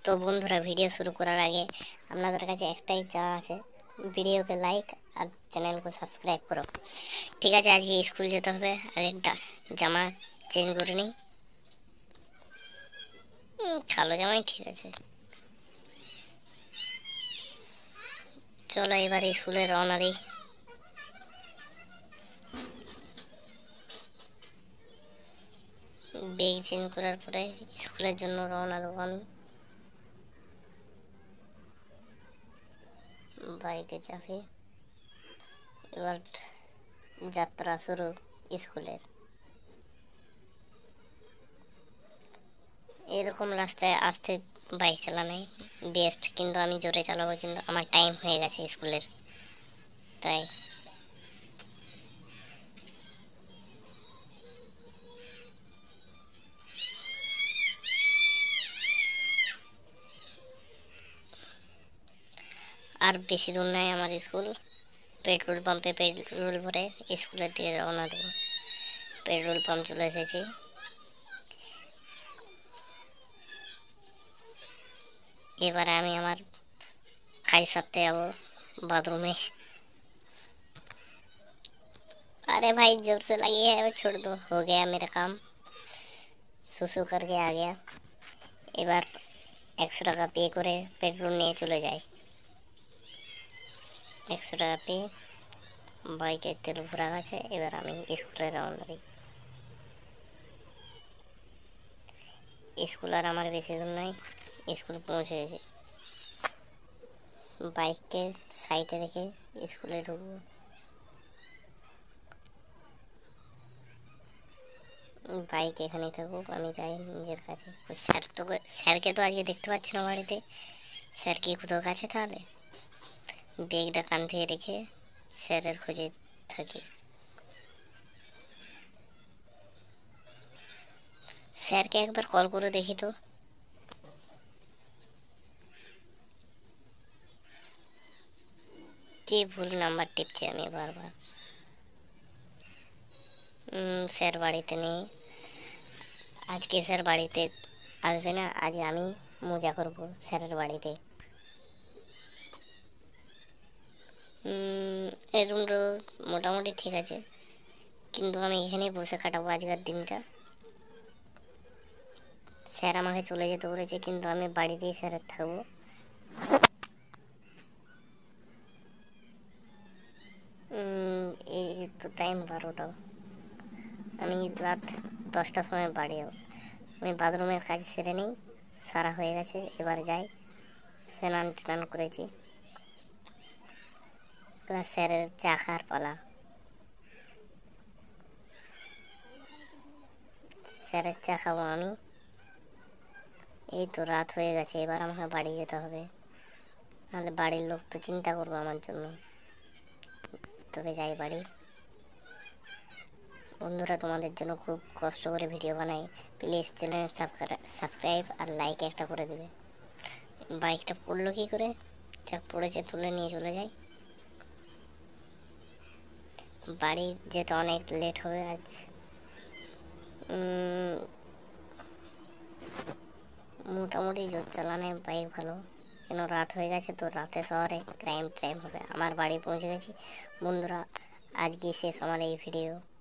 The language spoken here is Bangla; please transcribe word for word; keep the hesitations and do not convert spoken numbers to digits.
তো বন্ধুরা, ভিডিও শুরু করার আগে আপনাদের কাছে একটাই চাওয়া আছে, ভিডিওকে লাইক আর চ্যানেলকে সাবস্ক্রাইব করো। ঠিক আছে, আজকে স্কুল যেতে হবে, আর একটা জামা চেঞ্জ করে নিই। কালো জামাই ঠিক আছে। চলো এবার স্কুলে রওনা দিই। ব্যাগ চেঞ্জ করার পরে স্কুলের জন্য রওনা দেবো আমি। বাইকে চাপি, এবার যাত্রা শুরু স্কুলের। এরকম রাস্তায় আসতে বাইক চালানোই বেস্ট, কিন্তু আমি জোরে চালাবো, কিন্তু আমার টাইম হয়ে গেছে স্কুলের, তাই। আর বেশি দূর নাই আমার স্কুল। পেট্রোল পাম্পে পেট্রোল ভরে স্কুলের দিকে রওনা দেবো। পেট্রোল পাম্প চলে এসেছি। এবারে আমি আমার কাজ সারতে যাবো बाथरूम में। अरे भाई, जब से लगी है वो छोड़ दो, हो गया मेरा काम। सुसु करके आ गया। এবার একশো টাকা পে করে পেট্রোল নিয়ে চলে যাই। একশো টাকা পে, বাইকে তেল ভরা গেছে। এবার আমি স্কুলে রওনা দিই। স্কুল আর আমার বেশি দূর নয়, স্কুল পৌঁছে গেছি। বাইককে সাইডে রেখে স্কুলে ঢুকবো। বাইক এখানেই থাকুক, আমি যাই নিজের কাছে। স্যার তো স্যারকে তো আজকে দেখতে পাচ্ছি না বাড়িতে। স্যার কি কোথাও কাছে? তাহলে ব্যাগটা কাঁধে রেখে স্যারের খোঁজে থাকি। স্যারকে একবার কল করে দেখি তো। কি ভুল নাম্বার টিপছি আমি বারবার। স্যার বাড়িতে নেই। আজকে স্যার বাড়িতে আসবে না, আজ আমি মজা করব স্যারের বাড়িতে। এই রুমটা মোটামুটি ঠিক আছে, কিন্তু আমি এখানেই বসে কাটাবো আজকের দিনটা। স্যার আমাকে চলে যেতে বলেছে, কিন্তু আমি বাড়িতেই স্যারের থাকবো। এই তো টাইম বারোটা, আমি রাত দশটার সময় বাড়ি যাবো। আমি বাথরুমের কাজ সেরে নিই, সারা হয়ে গেছে। এবার যাই, স্নান টান করেছি। এবার স্যারের চা খাওয়ার পালা। স্যারের চা খাবো আমি। এই তো রাত হয়ে গেছে, এবার আমাকে বাড়ি যেতে হবে, নাহলে বাড়ির লোক তো চিন্তা করবো আমার জন্য। তবে যাই বাড়ি। বন্ধুরা, তোমাদের জন্য খুব কষ্ট করে ভিডিও বানাই, প্লিজ চ্যানেল সাবস্ক্রাইব আর লাইক একটা করে দেবে। বাইকটা পড়লো কি করে? যাক, পড়েছে, তুলে নিয়ে চলে যাই। বাড়ি যেতে অনেক লেট হবে আজ। মোটামুটি জোর চালানে বাইক ভালো, কেন রাত হয়ে গেছে তো। রাতে শহরে ক্রাইম ট্রাইম হবে। আমার বাড়ি পৌঁছে গেছি। বন্ধুরা, আজকে শেষ আমার এই ভিডিও।